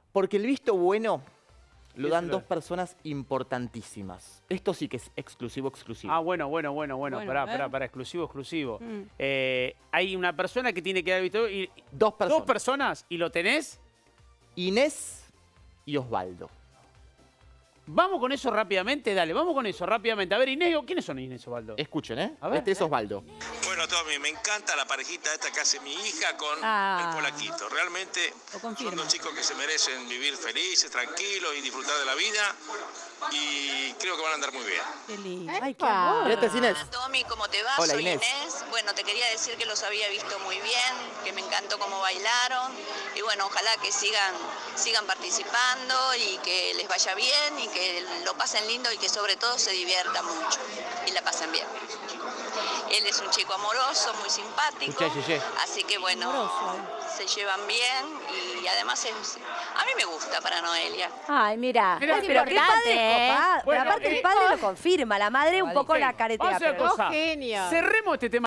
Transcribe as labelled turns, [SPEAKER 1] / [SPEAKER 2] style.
[SPEAKER 1] Porque el visto bueno lo dan
[SPEAKER 2] Díselo.
[SPEAKER 1] dos personas importantísimas. Esto sí que es exclusivo.
[SPEAKER 2] Ah, bueno. Pará, exclusivo. Hay una persona que tiene que dar visto y
[SPEAKER 1] Dos personas.
[SPEAKER 2] dos personas y lo tenés.
[SPEAKER 1] Inés y Osvaldo.
[SPEAKER 2] Vamos con eso rápidamente, dale, vamos con eso rápidamente. A ver, Inés, ¿quiénes son Inés y Osvaldo?
[SPEAKER 1] Escuchen, ¿eh?
[SPEAKER 2] A ver.
[SPEAKER 1] Este es Osvaldo.
[SPEAKER 3] Bueno, Tommy, me encanta la parejita esta que hace mi hija con el polaquito. Realmente son dos chicos que se merecen vivir felices, tranquilos y disfrutar de la vida. Y creo que van a andar muy bien.
[SPEAKER 4] Qué lindo.
[SPEAKER 5] Ay, qué amor.
[SPEAKER 1] Y este es Inés.
[SPEAKER 6] Hola Tommy, ¿cómo te va?
[SPEAKER 1] Hola,
[SPEAKER 6] Soy
[SPEAKER 1] Inés.
[SPEAKER 6] Bueno, te quería decir que los había visto muy bien, que me encantó cómo bailaron. Y bueno, ojalá que sigan participando y que les vaya bien y que lo pasen lindo y que sobre todo se diviertan mucho y la pasen bien. Él es un chico amoroso, muy simpático, así que bueno, se llevan bien y además a mí me gusta para Noelia.
[SPEAKER 5] Ay, mira.
[SPEAKER 2] Mirá,
[SPEAKER 5] Ay,
[SPEAKER 2] qué
[SPEAKER 5] pero qué
[SPEAKER 4] importante,
[SPEAKER 5] padre
[SPEAKER 4] ¿eh?
[SPEAKER 5] copado.
[SPEAKER 2] Bueno,
[SPEAKER 5] Aparte el padre lo confirma, la madre un poco la caretea.
[SPEAKER 2] Vamos a hacer una
[SPEAKER 5] pero-
[SPEAKER 2] cosa.
[SPEAKER 4] Genio.
[SPEAKER 2] Cerremos este tema.